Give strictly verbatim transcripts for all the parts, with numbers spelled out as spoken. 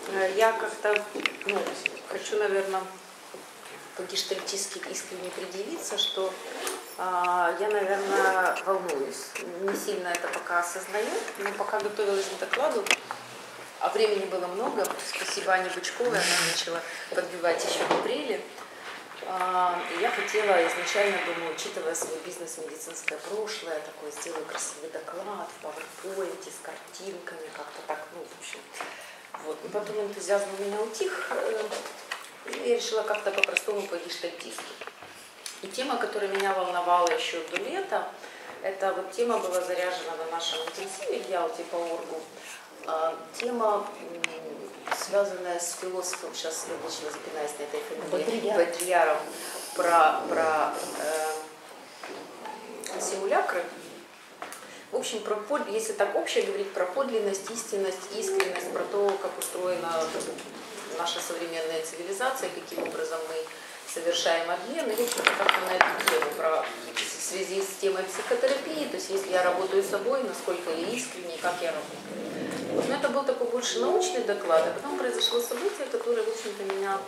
Я как-то ну, хочу, наверное, по-гештальтистски искренне предъявиться, что э, я, наверное, волнуюсь. Не сильно это пока осознаю, но пока готовилась к докладу, а времени было много, спасибо Ане Бычковой, она начала подбивать еще в апреле. Э, я хотела изначально, думаю, учитывая свой бизнес-медицинское прошлое, такой сделаю красивый доклад в пауэрпоинте с картинками, как-то так, ну, в общем. Вот. И потом энтузиазм у меня утих, и я решила как-то по-простому по-гештальтистски. И тема, которая меня волновала еще до лета, это вот тема была заряжена на нашем интенсиве в Ялте по оргу. Тема, связанная с философом, сейчас я вечно запинаюсь на этой фамилии, Бодрьяром, про, про э, симулякры. В общем, про, если так общее говорить, про подлинность, истинность, искренность, про то, как устроена наша современная цивилизация, каким образом мы совершаем обмен, и в общем, как-то на эту тему, про, в связи с темой психотерапии, то есть если я работаю с собой, насколько я искренне, как я работаю. Но это был такой больше научный доклад, а потом произошло событие, которое, в общем-то, меня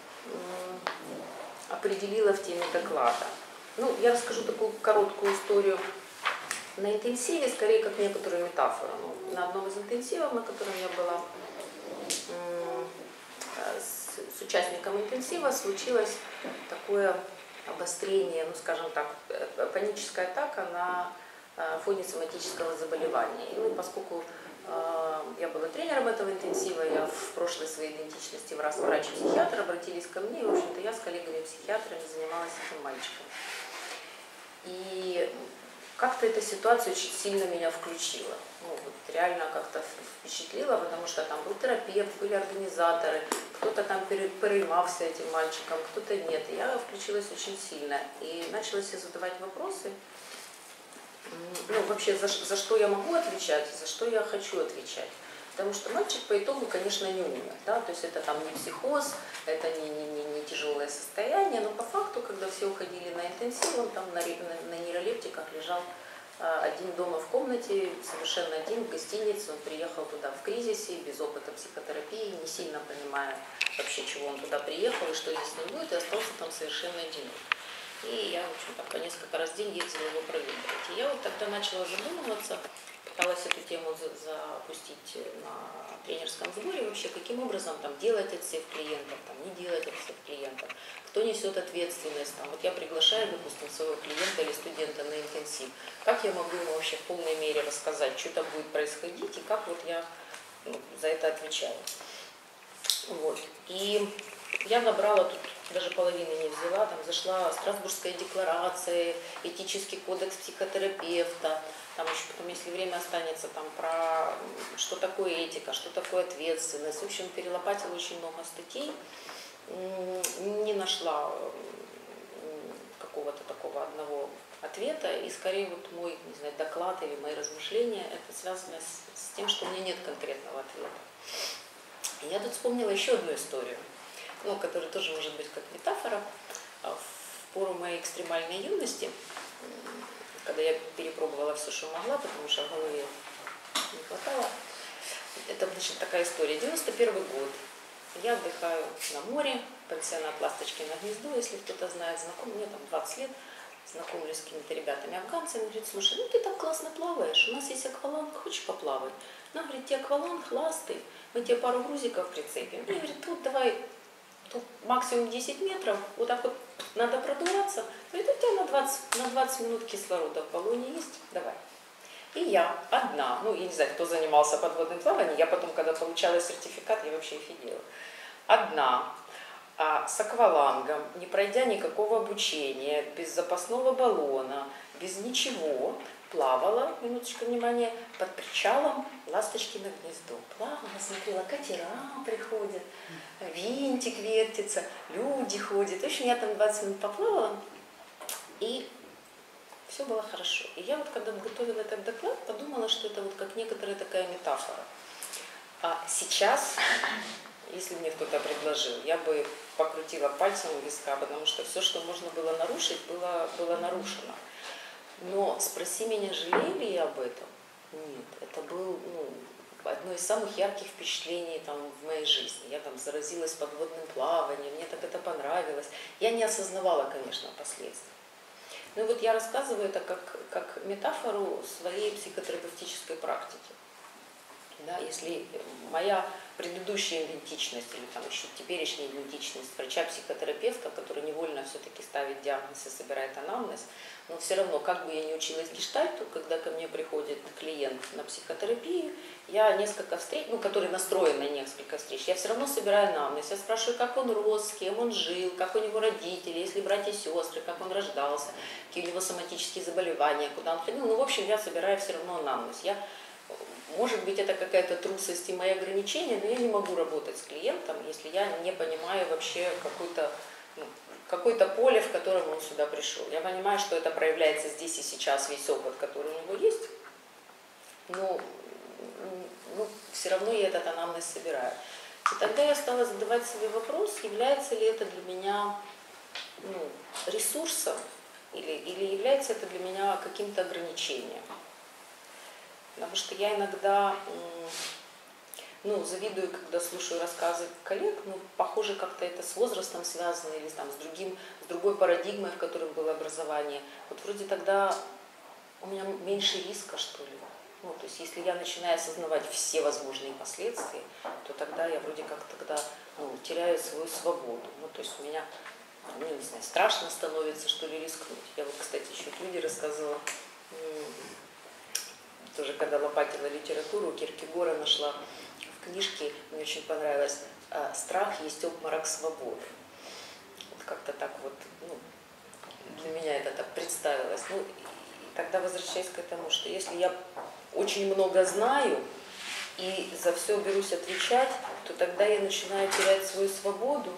определило в теме доклада. Ну, я расскажу такую короткую историю на интенсиве, скорее как некоторую метафору. Ну, на одном из интенсивов, на котором я была с, с участником интенсива, случилось такое обострение, ну скажем так, паническая атака на фоне соматического заболевания. И ну, поскольку э, я была тренером этого интенсива, я в прошлой своей идентичности в раз врач-психиатр, обратились ко мне, и, в общем-то, я с коллегами-психиатрами занималась этим мальчиком. И как-то эта ситуация очень сильно меня включила. Ну, вот реально как-то впечатлила, потому что там был терапевт, были организаторы, кто-то там переймался этим мальчиком, кто-то нет. И я включилась очень сильно и начала себе задавать вопросы. Ну, вообще, за, за что я могу отвечать, за что я хочу отвечать. Потому что мальчик по итогу, конечно, не умер. Да? То есть это там не психоз, это не, не, не, не тяжелое состояние, но по факту, когда все уходили на интенсив, он там на, на, на нейролептиках лежал а, один дома в комнате, совершенно один, в гостинице. Он приехал туда в кризисе, без опыта психотерапии, не сильно понимая вообще, чего он туда приехал и что здесь с ним будет, и остался там совершенно одинок. И я, в общем, так по несколько раз в день ездила его проведывать. И я вот тогда начала задумываться, пыталась эту тему запустить на тренерском сборе, вообще, каким образом там делать отсев клиентов, там, не делать отсев клиентов, кто несет ответственность. Там, вот я приглашаю, допустим, своего клиента или студента на интенсив, как я могу ему вообще в полной мере рассказать, что там будет происходить и как вот я ну, за это отвечаю. Вот. И я набрала тут, даже половины не взяла, там зашла Страсбургская декларация, этический кодекс психотерапевта, там еще потом, если время останется, там про что такое этика, что такое ответственность. В общем, перелопатила очень много статей, не нашла какого-то такого одного ответа, и скорее вот мой, не знаю, доклад или мои размышления, это связано с, с тем, что у меня нет конкретного ответа. И я тут вспомнила еще одну историю, ну, которая тоже может быть как метафора. В пору моей экстремальной юности, когда я перепробовала все, что могла, потому что в голове не хватало, это, значит, такая история. девяносто первый год. Я отдыхаю на море, пансионат «Ласточкино гнездо», если кто-то знает, знаком, мне там двадцать лет, знакомлюсь с какими-то ребятами-афганцами, говорит, слушай, ну ты так классно плаваешь, у нас есть акваланг, хочешь поплавать? Она говорит, тебе акваланг, ласты, мы тебе пару грузиков прицепим. И говорит, тут давай, тут максимум десять метров, вот так вот надо продуваться. Говорит, у тебя на двадцать, на двадцать минут кислорода в баллоне есть, давай. И я одна, ну я не знаю, кто занимался подводным плаванием, я потом, когда получала сертификат, я вообще офигела. Одна, а с аквалангом, не пройдя никакого обучения, без запасного баллона, без ничего, плавала, минуточку внимания, под причалом «Ласточкино гнездо». Плавала, смотрела, катера приходят, винтик вертится, люди ходят. В общем, я там двадцать минут поплавала, и все было хорошо. И я вот, когда готовила этот доклад, подумала, что это вот как некоторая такая метафора. А сейчас, если мне кто-то предложил, я бы покрутила пальцем у виска, потому что все, что можно было нарушить, было, было нарушено. Но спроси меня, жалею ли я об этом? Нет, это был, ну, одно из самых ярких впечатлений там, в моей жизни. Я там заразилась подводным плаванием, мне так это понравилось. Я не осознавала, конечно, последствий. Ну вот я рассказываю это как, как метафору своей психотерапевтической практики. Да, если моя предыдущая идентичность или там еще теперешняя идентичность врача-психотерапевта, который невольно все-таки ставит диагноз и собирает анамнез, но все равно, как бы я ни училась гештальту, когда ко мне приходит клиент на психотерапию, я несколько встреч, ну, который настроен на несколько встреч, я все равно собираю анамнез, я спрашиваю, как он рос, с кем он жил, как у него родители, есть ли братья и сестры, как он рождался, какие у него соматические заболевания, куда он ходил. Ну, в общем, я собираю все равно анамнез. Я Может быть, это какая-то трусость и мои ограничения, но я не могу работать с клиентом, если я не понимаю вообще какое-то ну, какое-то поле, в котором он сюда пришел. Я понимаю, что это проявляется здесь и сейчас, весь опыт, который у него есть, но ну, все равно я этот анамнез собираю. И тогда я стала задавать себе вопрос, является ли это для меня ну, ресурсом или, или является это для меня каким-то ограничением. Потому что я иногда ну, завидую, когда слушаю рассказы коллег, ну, похоже, как-то это с возрастом связано или там, с, другим, с другой парадигмой, в которой было образование. Вот вроде тогда у меня меньше риска, что ли. Ну, то есть если я начинаю осознавать все возможные последствия, то тогда я вроде как тогда ну, теряю свою свободу. Ну, то есть у меня, ну, не знаю, страшно становится, что ли, рискнуть. Я вот, кстати, еще Люде рассказывала, тоже когда лопатила литературу, у Киркегора нашла в книжке, мне очень понравилось, «Страх есть обморок свободы». Вот как-то так вот, ну, для меня это так представилось. Ну, и тогда возвращаясь к этому, что если я очень много знаю и за все берусь отвечать, то тогда я начинаю терять свою свободу,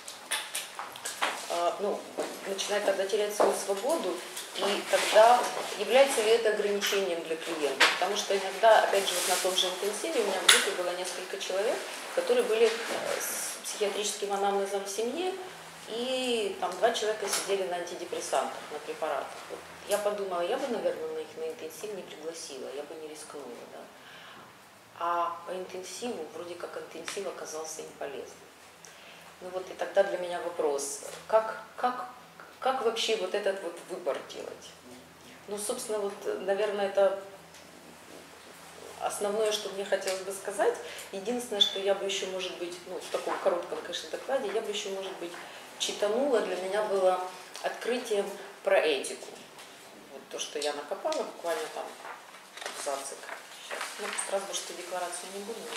ну, начинаю тогда терять свою свободу, и тогда является ли это ограничением для клиента? Потому что иногда, опять же, вот на том же интенсиве у меня в группе было несколько человек, которые были с психиатрическим анамнезом в семье, и там два человека сидели на антидепрессантах, на препаратах. Вот я подумала, я бы, наверное, на их на интенсив не пригласила, я бы не рискнула. Да? А по интенсиву, вроде как интенсив оказался им полезным. Ну вот и тогда для меня вопрос, как, как, как вообще вот этот вот выбор делать? Ну, собственно, вот, наверное, это основное, что мне хотелось бы сказать. Единственное, что я бы еще, может быть, ну, в таком коротком, конечно, докладе, я бы еще, может быть, читанула, для меня было открытием про этику. Вот то, что я накопала, буквально там абзацик. Сейчас. Ну, сразу бы, что декларацию не буду.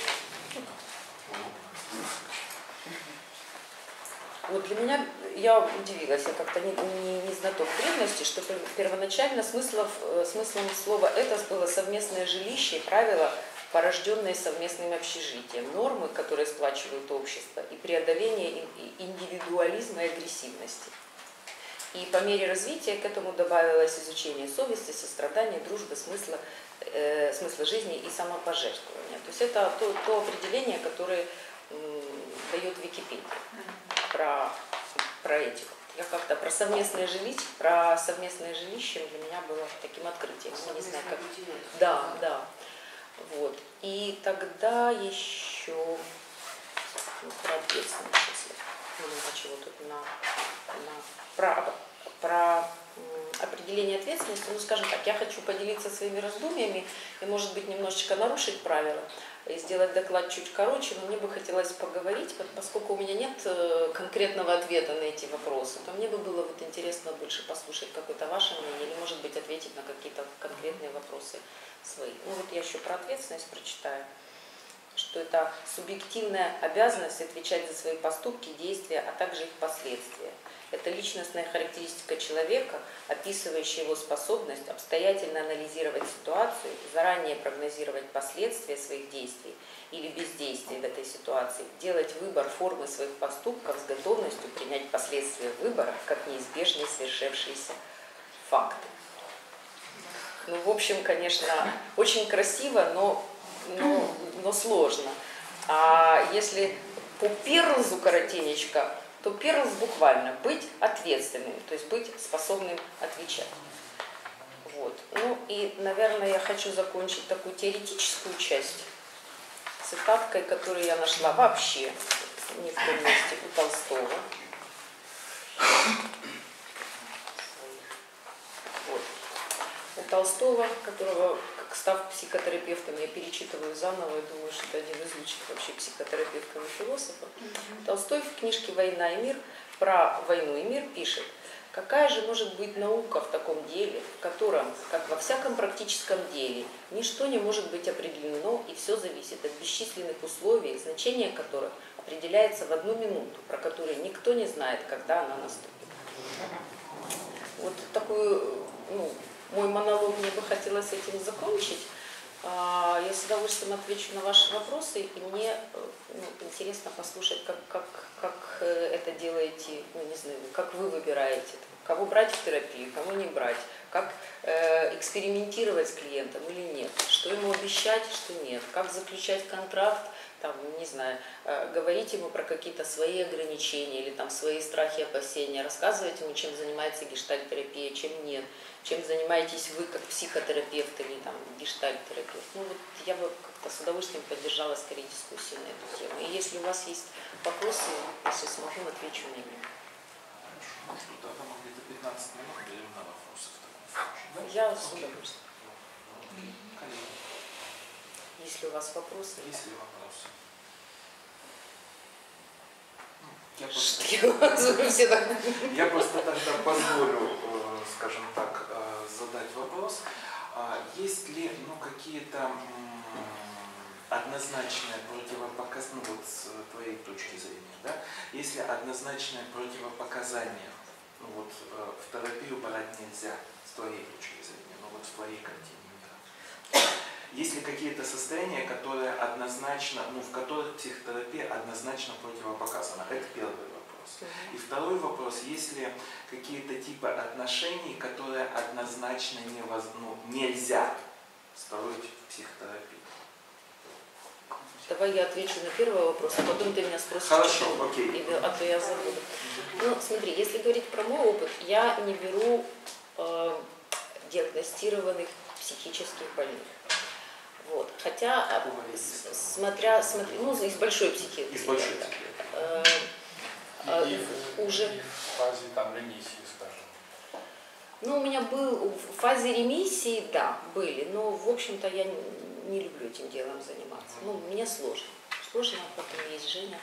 Вот для меня, я удивилась, я как-то не, не, не знаток древности, что первоначально смыслов, смыслом слова «этос» было совместное жилище и правила, порожденные совместным общежитием, нормы, которые сплачивают общество, и преодоление индивидуализма и агрессивности. И по мере развития к этому добавилось изучение совести, сострадания, дружбы, смысла, э, смысла жизни и самопожертвования. То есть это то, то определение, которое м, дает Википедия про, про этику. Я как-то про совместное жилище, про совместное жилище для меня было таким открытием. Я не знаю, как... Да, да. Вот. И тогда еще ну, про ответственность, если много чего тут на, на про, про определение ответственности, ну, скажем так, я хочу поделиться своими раздумьями и, может быть, немножечко нарушить правила и сделать доклад чуть короче, но мне бы хотелось поговорить, поскольку у меня нет конкретного ответа на эти вопросы, то мне бы было вот интересно больше послушать какое-то ваше мнение или, может быть, ответить на какие-то конкретные вопросы свои. Ну вот я еще про ответственность прочитаю, что это субъективная обязанность отвечать за свои поступки, действия, а также их последствия. Это личностная характеристика человека, описывающая его способность обстоятельно анализировать ситуацию, заранее прогнозировать последствия своих действий или бездействия в этой ситуации, делать выбор формы своих поступков с готовностью принять последствия выбора как неизбежные свершившиеся факты. Ну, в общем, конечно, очень красиво, но, но, но сложно. А если по Пирлзу коротенечко, то Пирлз буквально быть ответственным, то есть быть способным отвечать. Вот. Ну и, наверное, я хочу закончить такую теоретическую часть цитаткой, которую я нашла вообще не в том месте, у Толстого. Вот. У Толстого, которого, став психотерапевтом, я перечитываю заново и думаю, что это один из лучших вообще психотерапевтов и философов. Mm-hmm. Толстой в книжке «Война и мир» про войну и мир пишет: какая же может быть наука в таком деле, в котором, как во всяком практическом деле, ничто не может быть определено и все зависит от бесчисленных условий, значение которых определяется в одну минуту, про которую никто не знает, когда она наступит. Вот такую, ну, мой монолог мне бы хотелось этим закончить. Я с удовольствием отвечу на ваши вопросы, и мне ну, интересно послушать, как, как, как это делаете, ну, не знаю, как вы выбираете, кого брать в терапию, кого не брать, как э, экспериментировать с клиентом или нет, что ему обещать, что нет, как заключать контракт, там, не знаю, э, говорить ему про какие-то свои ограничения или там свои страхи, опасения, рассказывать ему, чем занимается гештальт-терапия, чем нет, чем занимаетесь вы как психотерапевт или там гештальт-терапевт. Ну вот я бы как-то с удовольствием поддержала скорее дискуссию на эту тему. И если у вас есть вопросы, если смогу, отвечу на них. Хорошо, ну, тогда мы где-то пятнадцать минут даем на вопросы в таком случае. Да? Я с удовольствием. Коллеги. Если у вас вопросы. Есть ли вопросы? Я просто, я просто тогда позволю, скажем так, задать вопрос. Есть ли ну, какие-то однозначные противопоказания, ну вот с твоей точки зрения, да? Есть ли однозначное противопоказание, ну вот в терапию брать нельзя, с твоей точки зрения, ну вот в твоей картине мира? Есть ли какие-то состояния, которые однозначно, ну, в которых психотерапия однозначно противопоказана? Это первый вопрос. И второй вопрос, есть ли какие-то типы отношений, которые однозначно невоз... ну, нельзя строить в психотерапии? Давай я отвечу на первый вопрос, а потом ты меня спросишь. Хорошо, окей. А то я забуду. Ну, смотри, если говорить про мой опыт, я не беру э, диагностированных психических больных. Вот. Хотя, смотря, смотря, ну, из большой психиатрии. Из большой психиатрии. Э, э, и, и, уже... и в фазе там ремиссии, скажем. Ну, у меня был в фазе ремиссии, да, были, но, в общем-то, я не, не люблю этим делом заниматься. Ну, мне сложно. Сложно, а потом есть Женя,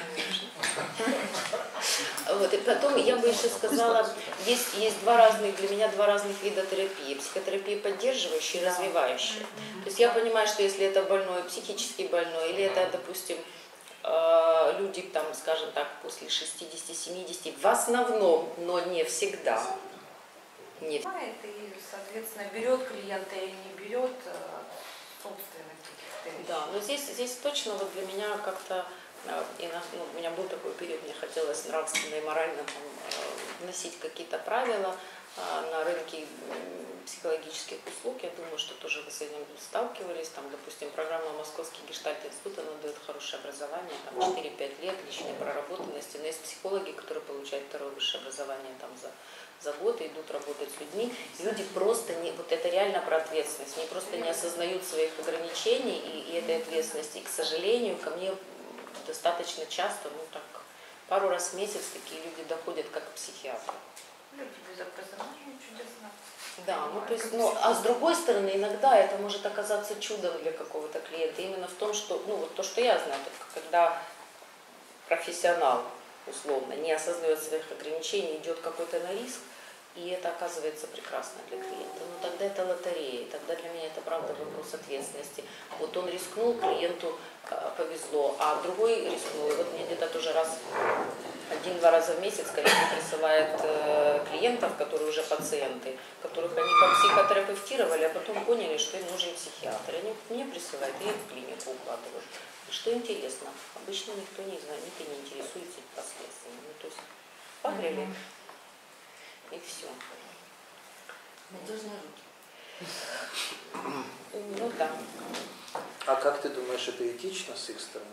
вот, и потом я бы еще сказала, есть, есть два разных, для меня два разных вида терапии. Психотерапия поддерживающая и развивающая. То есть я понимаю, что если это больной, психически больной, или это, допустим, люди, там, скажем так, после шестидесяти-семидесяти, в основном, но не всегда. Не. И, соответственно, берет клиента или не берет собственных каких-то. Да, но здесь, здесь точно вот для меня как-то, ну, у меня был такой период, мне хотелось нравственно и морально там, вносить какие-то правила на рынке психологических услуг. Я думаю, что тоже вы с этим сталкивались. Там, допустим, программа Московский гештальт-институт, она дает хорошее образование, там четыре-пять лет личной проработанности. Но есть психологи, которые получают второе высшее образование там за за год и идут работать с людьми. Люди просто не, вот это реально про ответственность, они просто не осознают своих ограничений и, и этой ответственности. И, к сожалению, ко мне достаточно часто, ну так, пару раз в месяц такие люди доходят как к психиатру. Люди без образования чудесно. Да, ну то есть, ну, а с другой стороны, иногда это может оказаться чудом для какого-то клиента. Именно в том, что, ну вот то, что я знаю, когда профессионал условно не осознает своих ограничений, идет какой-то на риск, и это оказывается прекрасно для клиента. Но тогда это лотерея, тогда для меня это правда вопрос ответственности. Вот он рискнул, клиенту э, повезло, а другой рискнул. И вот мне где-то тоже раз, один-два раза в месяц коллеги присылают э, клиентов, которые уже пациенты, которых они попсихотерапевтировали, а потом поняли, что им нужен психиатр. Они мне присылают, и я в клинику укладываю. И что интересно, обычно никто не знает, никто не интересуется последствиями. Ну, то есть погрели. И все. Надежные руки. Ну да. А как ты думаешь, это этично с их стороны?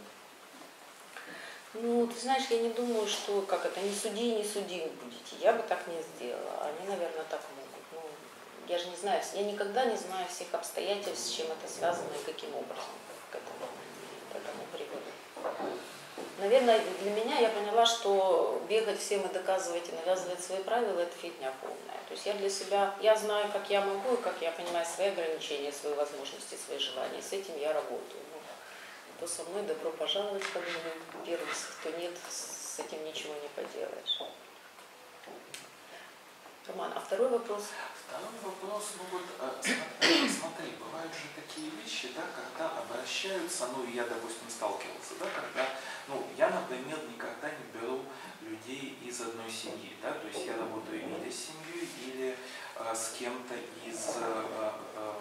Ну, ты знаешь, я не думаю, что как это, не суди, не судим будете. Я бы так не сделала. Они, наверное, так могут. Ну, я же не знаю, я никогда не знаю всех обстоятельств, с чем это связано и каким образом к этому, к этому Наверное, для меня я поняла, что бегать всем и доказывать, и навязывать свои правила – это фигня полная. То есть я для себя, я знаю, как я могу, и как я понимаю свои ограничения, свои возможности, свои желания. С этим я работаю. Ну, кто со мной, добро пожаловать, как бы первый, кто нет, с этим ничего не поделаешь. Роман, а второй вопрос? Второй вопрос, ну вот, смотри, смотри, бывают же такие вещи, да, когда обращаются, ну, я, допустим, сталкивался, да, когда, ну, я, например, никогда не беру людей из одной семьи, да, то есть я работаю или с семьей, или э, с кем-то из, э,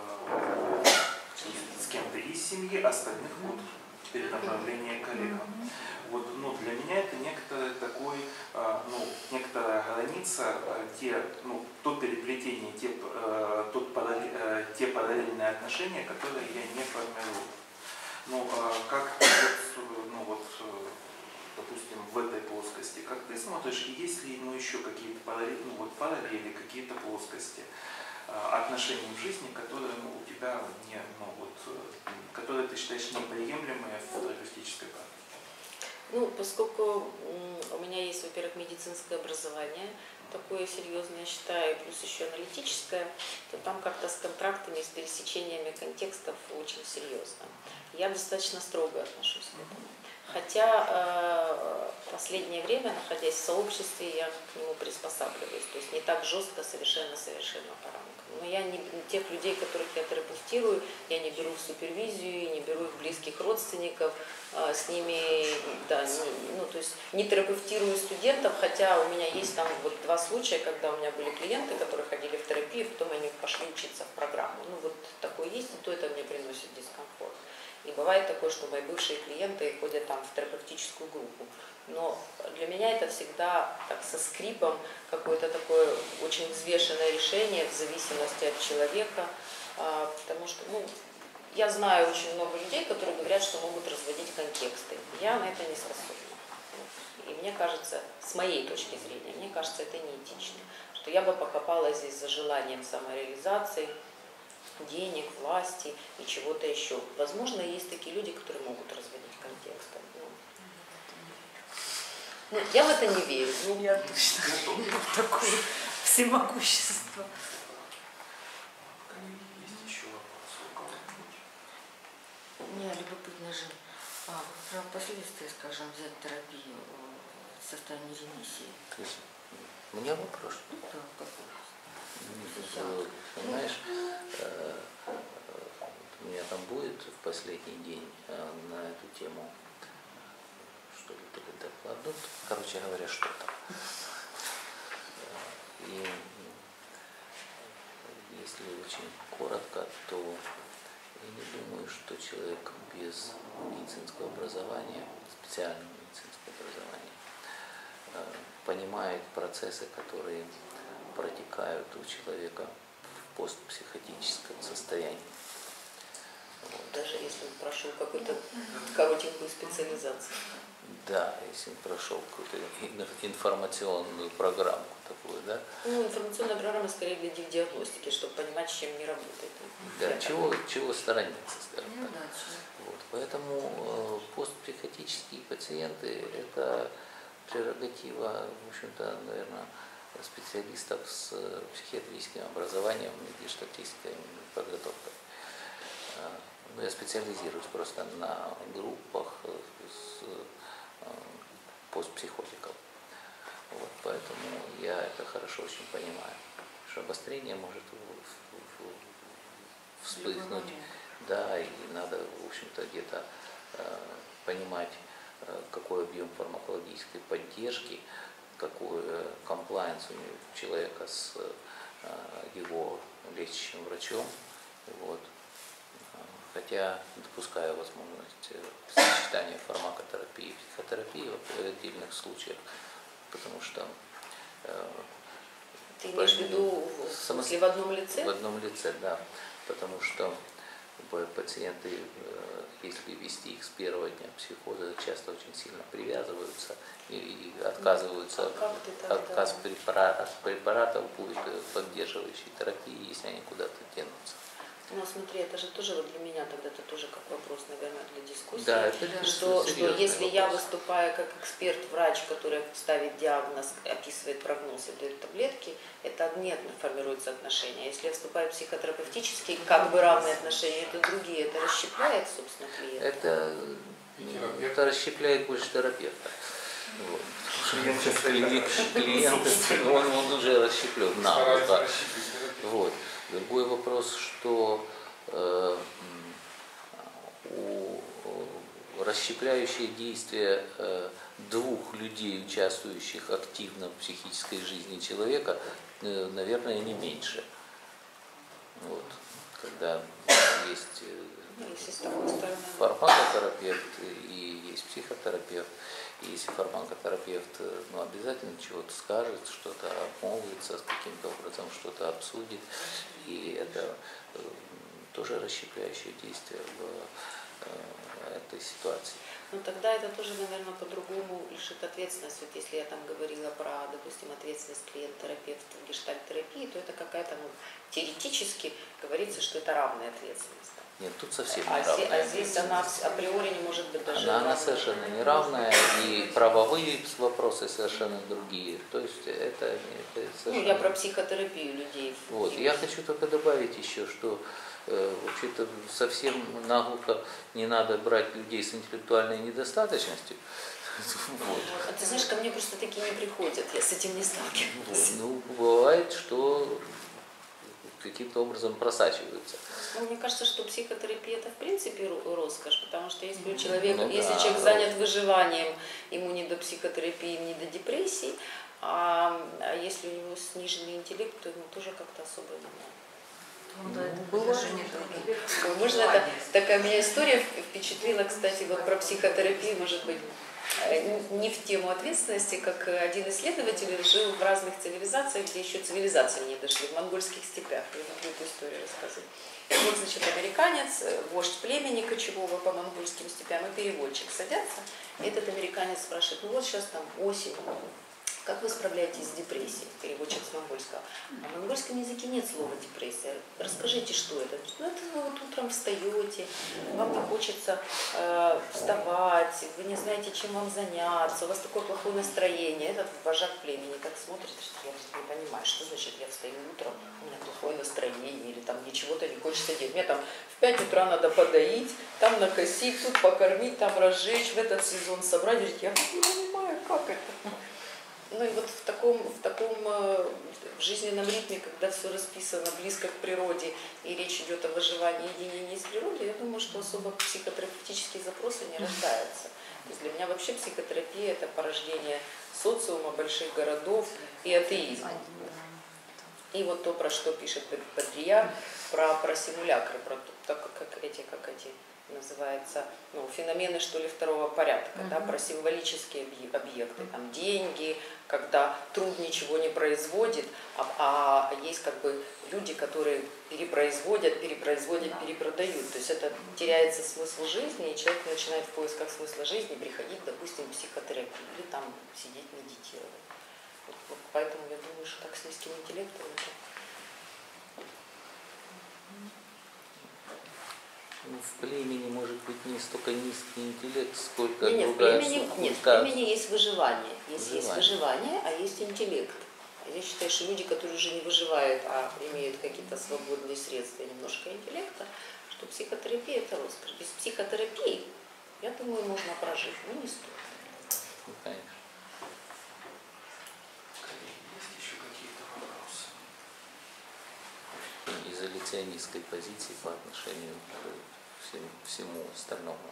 э, с кем-то из семьи, остальных вот перенаправление коллегам. Вот, ну, для меня это некоторый такой, э, ну, некоторая граница, э, те, ну, то переплетение, те, э, тот параллель, э, те параллельные отношения, которые я не формирую. Ну, э, как вот, ну, вот, э, допустим, в этой плоскости, как ты смотришь, и есть ли, ну, еще какие-то параллели, ну, вот, параллели, какие-то плоскости э, отношений в жизни, которые, ну, у тебя не, ну, вот, э, которые ты считаешь неприемлемые в терапевтической практике? Ну, поскольку у меня есть, во-первых, медицинское образование, такое серьезное, я считаю, плюс еще аналитическое, то там как-то с контрактами, с пересечениями контекстов очень серьезно. Я достаточно строго отношусь к этому. Хотя э, в последнее время, находясь в сообществе, я к нему приспосабливаюсь. То есть не так жестко, совершенно-совершенно по рамкам. Но я не тех людей, которых я терапевтирую, я не беру в супервизию, не беру их близких родственников, э, с ними, да, не, ну, то есть не терапевтирую студентов, хотя у меня есть там вот два случая, когда у меня были клиенты, которые ходили в терапию, потом они пошли учиться в программу. Ну вот такое есть, и то это мне приносит дискомфорт. И бывает такое, что мои бывшие клиенты ходят там в терапевтическую группу. Но для меня это всегда так со скрипом, какое-то такое очень взвешенное решение в зависимости от человека. Потому что, ну, я знаю очень много людей, которые говорят, что могут разводить контексты. Я на это не способна. И мне кажется, с моей точки зрения, мне кажется, это неэтично. Что я бы покопалась здесь за желанием самореализации, денег, власти и чего-то еще. Возможно, есть такие люди, которые могут разводить контексты. Ну, я в это не верю. Ну, Я точно в такое всемогущество. Есть еще вопрос у кого-нибудь? Мне любопытно же, а, про последствия, скажем, взять терапию в состоянии ремиссии. У меня вопрос. Да, пожалуйста. Знаешь, у меня там будет в последний день на эту тему что-то доклад. Ну, короче говоря, что-то. И если очень коротко, то я не думаю, что человек без медицинского образования, специального медицинского образования, понимает процессы, которые протекают у человека в постпсихотическом состоянии. Вот. Даже если он прошел какую-то коротенькую специализацию. Да, если он прошел какую-то информационную программу такую, да? Ну, информационная программа скорее для диагностики, чтобы понимать, с чем не работает. Да, чего, чего сторониться, скажем Ну, так. да, Вот. Поэтому э, постпсихотические пациенты – это прерогатива, в общем-то, наверное, специалистов с психиатрическим образованием и гештальтической подготовкой. Но я специализируюсь просто на группах с постпсихотиков. Вот, поэтому я это хорошо очень понимаю, что обострение может вспыхнуть. Да, и надо, в общем-то, где-то э, понимать, э, какой объем фармакологической поддержки, какой комплайнс у человека с э, его лечащим врачом. Вот. Хотя допускаю возможность сочетания фармакотерапии и психотерапии в отдельных случаях, потому что... Э, Ты имеешь в виду в, смысле, в одном лице? В одном лице, да. Потому что пациенты, если вести их с первого дня психоза, часто очень сильно привязываются и отказываются а от отказ препаратов, препаратов будет поддерживающей терапии, если они куда-то тянутся. Ну, смотри, это же тоже вот для меня тогда это тоже как вопрос, наверное, для дискуссии. Да, это что, что серьезный если я вопрос. выступаю как эксперт-врач, который ставит диагноз, описывает прогноз и дает таблетки, это одни формируются отношения. Если я выступаю психотерапевтически, как бы равные отношения, это другие, это расщепляет, собственно, клиента. Это, это расщепляет больше терапевта. Вот. Клиент сейчас Клиент, клиент он, он уже расщеплен на Старается вот, расщепить. вот. Другой вопрос, что э, у, у расщепляющее действие э, двух людей, участвующих активно в психической жизни человека, э, наверное, не меньше. Вот. Когда есть э, Ну, если с такой стороны. фармакотерапевт и есть психотерапевт, и если фармакотерапевт ну, обязательно чего-то скажет, что-то обмолвится, каким-то образом что-то обсудит, и это э, тоже расщепляющее действие в э, этой ситуации. Ну тогда это тоже, наверное, по-другому лишит ответственность. Вот если я там говорила про, допустим, ответственность клиент-терапевта в гештальт-терапии, то это какая-то, ну, теоретически говорится, что это равная ответственность. Нет, тут совсем А, не зе- равная. а здесь она вс- априори не может быть даже Она, она равной. совершенно неравная, и правовые вопросы совершенно другие. То есть это, это Ну, совершенно... я про психотерапию людей. Вот. Я хочу только добавить еще, что э, вообще-то совсем наглухо не надо брать людей с интеллектуальной недостаточностью. Вот. А ты знаешь, ко мне просто такие не приходят, я с этим не сталкивалась. Ну, бывает, что каким-то образом просачиваются. Ну, мне кажется, что психотерапия это в принципе ро- роскошь, потому что если у человека, Ну, если да, человек занят выживанием, ему не до психотерапии, не до депрессии, а, а если у него сниженный интеллект, то ему тоже как-то особо не надо. Он до этого Бывает. даже не доводит. Ой, можно это, такая меня история впечатлила, кстати, вот про психотерапию, может быть, э, не в тему ответственности, как один исследователь жил в разных цивилизациях, где еще цивилизации не дошли, в монгольских степях. Я люблю эту историю рассказывать. И вот, значит, американец, э, вождь племени кочевого по монгольским степям, и переводчик садятся, и этот американец спрашивает, ну вот сейчас там осень, как вы справляетесь с депрессией? Переводчик с монгольского. А в монгольском языке нет слова депрессия. Расскажите, что это? Ну, это вы вот утром встаете, вам не хочется э, вставать, вы не знаете, чем вам заняться, у вас такое плохое настроение. Этот вожак племени так смотрит, что я не понимаю, что значит я встаю утром, у меня плохое настроение, или там мне чего-то не хочется делать. Мне там в пять утра надо подоить, там накосить, тут покормить, там разжечь, в этот сезон собрать. Я не понимаю, как это. Ну и вот в таком, в таком э, жизненном ритме, когда все расписано близко к природе и речь идет о выживании и единении с природой, я думаю, что особо психотерапевтические запросы не рождаются. То есть для меня вообще психотерапия – это порождение социума, больших городов и атеизма. И вот то, про что пишет Бодрияр, про, про симулякры, про то, так, как эти, как эти называется, ну, феномены, что ли, второго порядка, uh-huh. да, про символические объекты, там, деньги, когда труд ничего не производит, а, а есть как бы люди, которые перепроизводят, перепроизводят, перепродают. То есть это теряется смысл жизни, и человек начинает в поисках смысла жизни приходить, допустим, в психотерапию или там сидеть, медитировать. Вот, вот поэтому я думаю, что так с низким интеллектом это... Ну, в племени может быть не столько низкий интеллект, сколько Нет, нет, в другая племени, суть. нет, в Да. племени есть выживание. Есть, есть Выживание. выживание, а есть интеллект. Я считаю, что люди, которые уже не выживают, а имеют какие-то свободные средства и немножко интеллекта, что психотерапия – это роскошь. Без психотерапии, я думаю, можно прожить, но не стоит. Ну, конечно. Есть еще какие-то вопросы? Изоляционистской позиции по отношению к всему, всему остальному.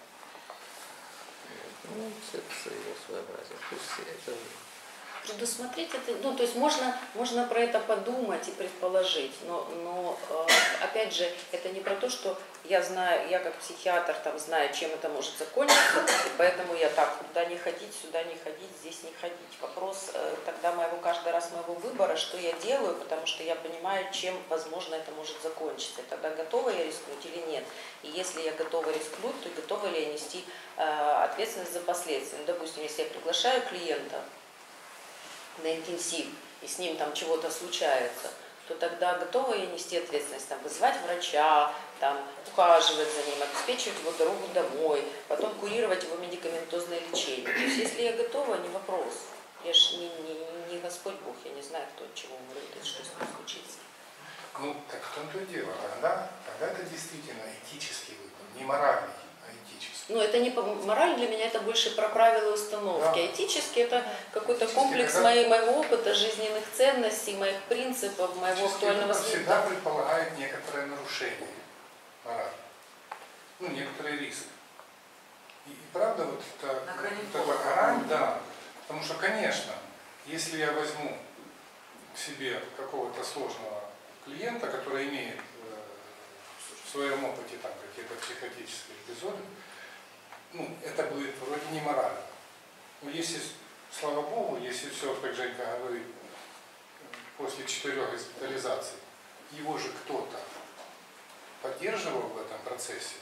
Ну, это своего своеобразия. То есть это... Предусмотреть это, ну, то есть можно, можно про это подумать и предположить, но, но э, опять же, это не про то, что я знаю, я как психиатр там знаю, чем это может закончиться, и поэтому я так, туда не ходить, сюда не ходить, здесь не ходить. Вопрос э, тогда моего, каждый раз моего выбора, что я делаю, потому что я понимаю, чем, возможно, это может закончиться. И тогда готова я рискнуть или нет. И если я готова рискнуть, то готова ли я нести э, ответственность за последствия. Ну, допустим, если я приглашаю клиента на интенсив, и с ним там чего-то случается, то тогда готова я нести ответственность, там, вызывать врача, там, ухаживать за ним, обеспечивать его дорогу домой, потом курировать его медикаментозное лечение. То есть если я готова, не вопрос. Я же не, не, не Господь Бог, я не знаю, кто от чего умрет и что с ним случится. Ну, так в том-то и дело. Тогда, тогда это действительно этический выбор, не моральный, а этический. Ну, это не по- мораль для меня, это больше про правила и установки. Да. А этически это какой-то Этически, комплекс когда- моей, моего опыта, жизненных ценностей, моих принципов, моего Этический актуального выбор всегда взгляда. предполагает некоторое нарушение морали. Ну, некоторый риск. И, и правда, вот это, На грани вот эта грань, да. Потому что, конечно, если я возьму к себе какого-то сложного клиента, который имеет э, в своем опыте там какие-то психотические эпизоды, ну, это будет вроде не морально. Но если, слава Богу, если все, как Женька говорит, после четырех госпитализаций, его же кто-то поддерживал в этом процессе.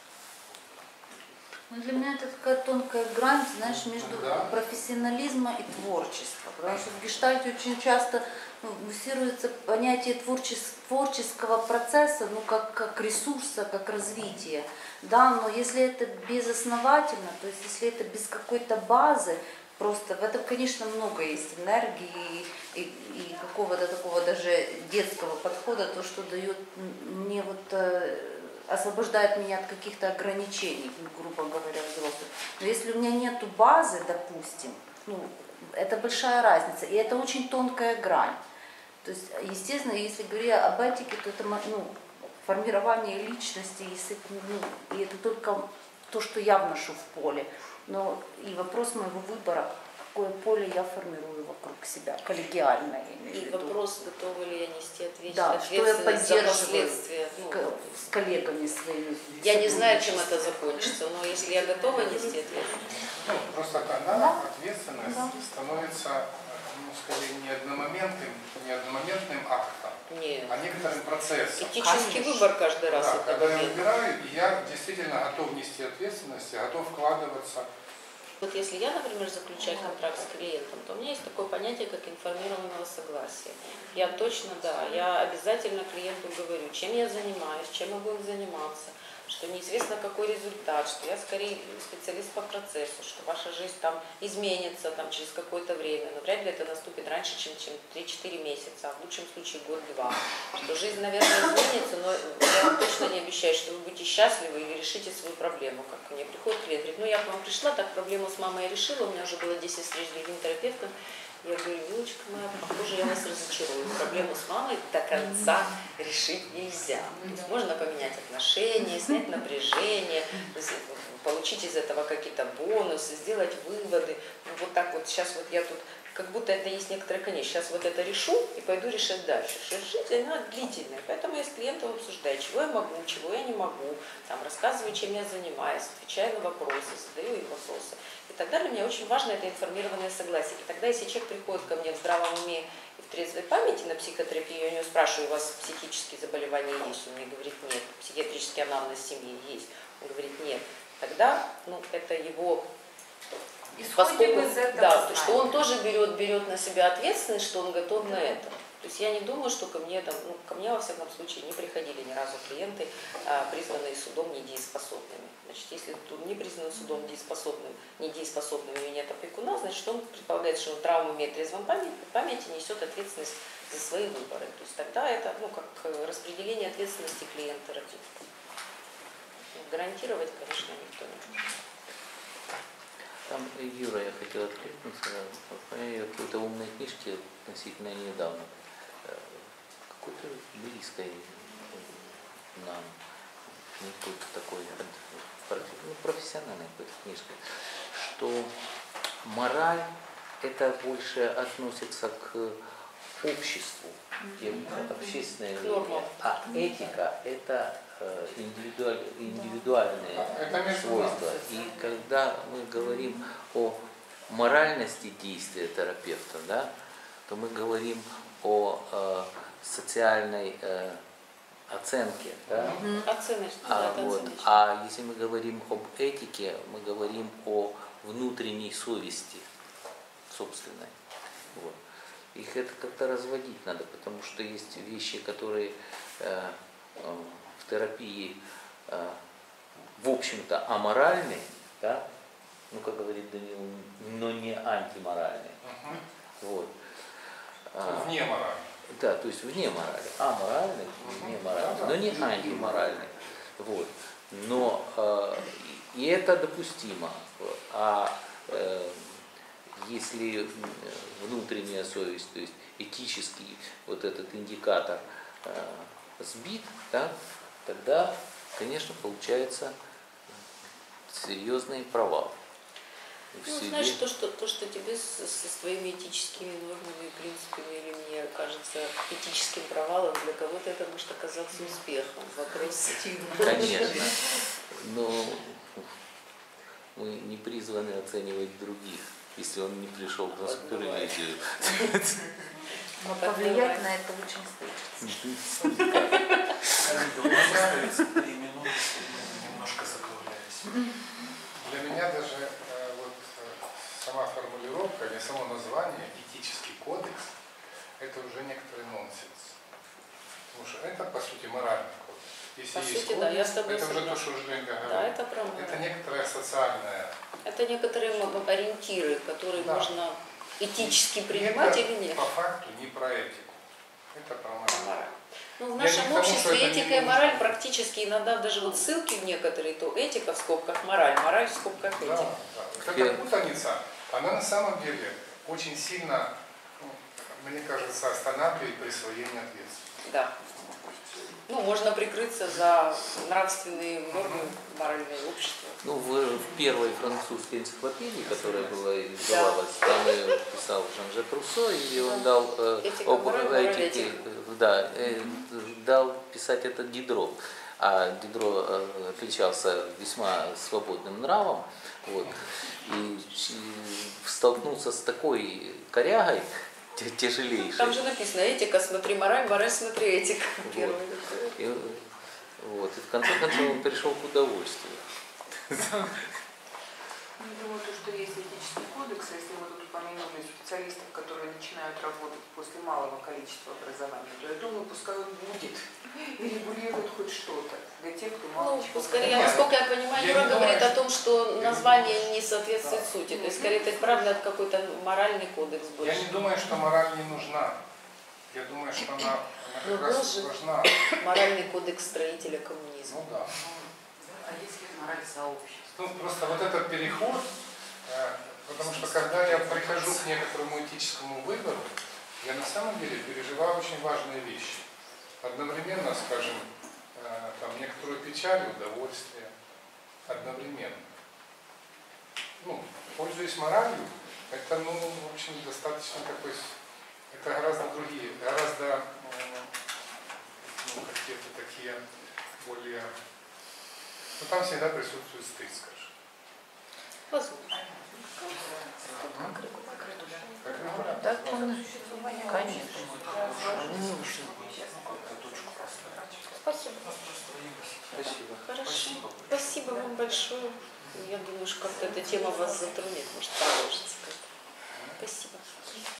Ну, для меня это такая тонкая грань, знаешь, между Да. профессионализма и творчества. Потому что в гештальте очень часто ну, муссируется понятие творчес- творческого процесса, ну, как, как ресурса, как развития. Да, но если это безосновательно, то есть если это без какой-то базы, просто в этом, конечно, много есть энергии и, и какого-то такого даже детского подхода, то, что дает мне вот... э, освобождает меня от каких-то ограничений, ну, грубо говоря, взрослых. Но если у меня нету базы, допустим, ну, это большая разница, и это очень тонкая грань. То есть, естественно, если говорить об этике, то это ну, формирование личности, если, ну, и это только то, что я вношу в поле. Но и вопрос моего выбора, какое поле я формирую вокруг себя, коллегиально. Я имею в И виду. вопрос, готова ли я нести ответственность, Да, что я ответственность за поддерживаю последствия. Ну, с коллегами своими. я не знаю, чем это закончится, но если я готова нести ответственность. Ну, просто тогда Да. ответственность Да. становится, ну, скорее, не одномоментным, не одномоментным актом, Нет. а некоторым процессом. Этический Конечно. выбор каждый раз. Да, это когда я момент. выбираю, и я действительно готов нести ответственность, я готов вкладываться. Вот если я, например, заключаю контракт с клиентом, то у меня есть такое понятие, как информированного согласия. Я точно, да, я обязательно клиенту говорю, чем я занимаюсь, чем мы будем заниматься, что неизвестно какой результат, что я скорее специалист по процессу, что ваша жизнь там изменится там, через какое-то время, но вряд ли это наступит раньше, чем, чем три-четыре месяца, а в лучшем случае год-два. Что жизнь, наверное, изменится, но я вам точно не обещаю, что вы будете счастливы или решите свою проблему. Как ко мне приходит клиент, говорит, ну я к вам пришла, так проблему с мамой я решила, у меня уже было десять встреч с другим терапевтом. Я говорю, Вилочка моя, похоже, я вас разочарую. Проблему с мамой до конца решить нельзя. То есть можно поменять отношения, снять напряжение, получить из этого какие-то бонусы, сделать выводы. Ну, вот так вот сейчас вот я тут, как будто это есть некоторый конец. Сейчас вот это решу и пойду решать дальше. Что жизнь, она длительная. Поэтому я с клиентом обсуждаю, чего я могу, чего я не могу. Там, рассказываю, чем я занимаюсь, отвечаю на вопросы, задаю им вопросы. И тогда для меня очень важно это информированное согласие. И тогда, если человек приходит ко мне в здравом уме и в трезвой памяти на психотерапию, я у него спрашиваю, у вас психические заболевания есть? Он мне говорит, нет. Психиатрический анамнез семьи есть? Он говорит, нет. Тогда, ну, это его... Исходим из этого да, знания. что он тоже берет, берет на себя ответственность, что он готов на это. То есть я не думаю, что ко мне, там, ну, ко мне во всяком случае не приходили ни разу клиенты, а, признанные судом недееспособными. Значит, если тут не признан судом недееспособным, недееспособным и нет опекуна, значит, он предполагает, что он травму имеет в трезвом памяти, памяти несет ответственность за свои выборы. То есть тогда это, ну, как распределение ответственности клиент-терапевта. Гарантировать, конечно, никто не может. Там, Юра, я хотел откликнуться, в какой-то умной книжке относительно недавно, какой-то близкой нам, не какой-то такой, ну, профессиональной какой-то книжке, что мораль это больше относится к обществу, общественное мнение, а этика это индивидуаль, индивидуальные Это свойства. И когда мы говорим о моральности действия терапевта, да, то мы говорим о э, социальной э, оценке. Да? Оценочно, А, да, это вот. оценочно. А если мы говорим об этике, мы говорим о внутренней совести собственной. Вот. их это как-то разводить надо, потому что есть вещи, которые э, э, в терапии э, в общем-то аморальны, да? Ну, как говорит Данил, но не антиморальны. Угу. Вот. А, Вне морали. да, то есть вне морали. Аморальный, вне морали, но не антиморальный. Вот. Но э, и это допустимо. А э, если внутренняя совесть, то есть этический вот этот индикатор э, сбит, да, тогда, конечно, получается серьезный провал. в Ну, себе. знаешь, то что, то, что тебе с, со своими этическими нормами, принципами, или мне кажется этическим провалом, для кого-то это может оказаться успехом. Вопрос. Конечно. Но мы не призваны оценивать других, если он не пришел к нас к привилегию. Но повлиять на это очень стоит. Немножко закругляюсь. Для меня даже э, вот э, сама формулировка или само название «этический кодекс» это уже некоторый нонсенс. Потому что это, по сути, моральный кодекс. Если По есть сути, кодекс, да, я с тобой это уже то, согласна. что Женька говорит. Да, это правда. Это некоторая социальная. Это некоторые м- ориентиры, которые Да. можно этически И принимать это или нет. по факту не про этику. Это про мораль. Мораль. Ну, в Я нашем не к тому, что обществе это не этика и нужно. мораль практически иногда даже вот ссылки в некоторые, то этика в скобках мораль, мораль в скобках Да, этика. да. Вот эта путаница, она на самом деле очень сильно, ну, мне кажется, останавливает присвоение ответственности. Да. Ну, можно прикрыться за нравственные нормы морального общества. Ну, в, в первой французской энциклопедии, которая была издавалась, там ее писал Жан-Жак Руссо, и он дал э, Этика, об мораль, мораль, этике, этика. да, э, дал писать это Дидро. А Дидро э, отличался весьма свободным нравом, вот, и, и столкнулся с такой корягой тя- тяжелейшей. Там же написано этика, смотри мораль, мораль, смотри этика. Вот. Первое. И, вот, и в конце концов он перешел к удовольствию. Ну, я думаю, то, что есть этический кодекс, а если мы тут упомянули специалистов, которые начинают работать после малого количества образования, то я думаю, пускай он будет и регулирует хоть что-то для тех, кто мало Ну, чего скорее, знает. насколько я понимаю, Я Юра не говорит думаю, о том, что я название не не соответствует Да. сути. То есть, скорее, это правда какой-то моральный кодекс Я больше. не думаю, что мораль не нужна. Я думаю, что она, она Ну, как раз тоже. важна. Моральный кодекс строителя коммунизма. Ну да. А если мораль сообщества? Ну, просто вот этот переход, э, потому что когда я прихожу к некоторому этическому выбору, я на самом деле переживаю очень важные вещи. Одновременно, скажем, э, там, некоторую печаль и удовольствие. Одновременно. Ну, пользуясь моралью, это, ну, в общем, достаточно такой, это гораздо другие, гораздо, э, ну, какие-то такие более, ну, там всегда присутствует стыд, скажем. Возможно. Как говорят, Да, конечно. Конечно. Спасибо. Спасибо. Хорошо. Спасибо вам большое. Я думаю, что как-то эта тема вас затронет, может, продолжится. Спасибо.